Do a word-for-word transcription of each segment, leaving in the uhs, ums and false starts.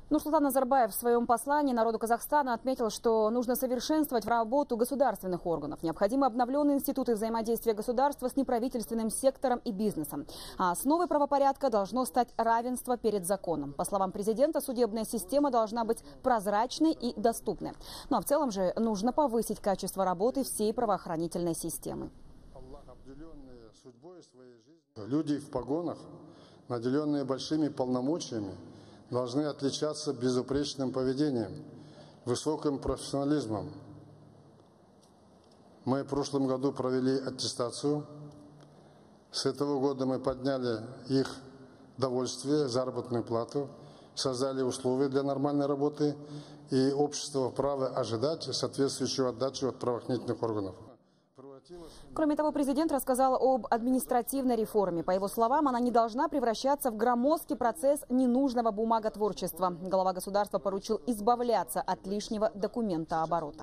Нурсултан Назарбаев в своем послании народу Казахстана отметил, что нужно совершенствовать работу государственных органов. Необходимы обновленные институты взаимодействия государства с неправительственным сектором и бизнесом. А основой правопорядка должно стать равенство перед законом. По словам президента, судебная система должна быть прозрачной и доступной. Ну а в целом же нужно повысить качество работы всей правоохранительной системы. Люди в погонах, наделенные большими полномочиями, должны отличаться безупречным поведением, высоким профессионализмом. Мы в прошлом году провели аттестацию. С этого года мы подняли их довольствие, заработную плату, создали условия для нормальной работы, и общество вправе ожидать соответствующую отдачу от правоохранительных органов. Кроме того, президент рассказал об административной реформе. По его словам, она не должна превращаться в громоздкий процесс ненужного бумаготворчества. Глава государства поручил избавляться от лишнего документооборота.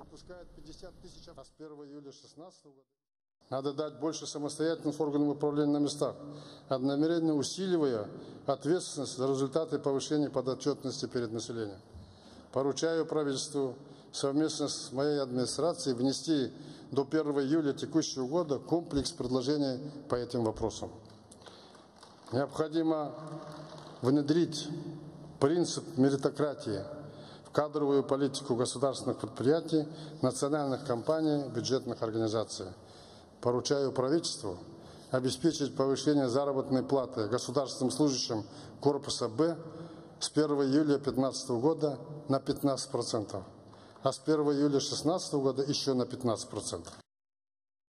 Надо дать больше самостоятельности органам управления на местах, одновременно усиливая ответственность за результаты повышения подотчетности перед населением. Поручаю правительству совместно с моей администрацией внести до первого июля текущего года комплекс предложений по этим вопросам. Необходимо внедрить принцип меритократии в кадровую политику государственных предприятий, национальных компаний, бюджетных организаций. Поручаю правительству обеспечить повышение заработной платы государственным служащим корпуса Б с первого июля две тысячи пятнадцатого года на пятнадцать процентов. А с первого июля две тысячи шестнадцатого года еще на пятнадцать процентов.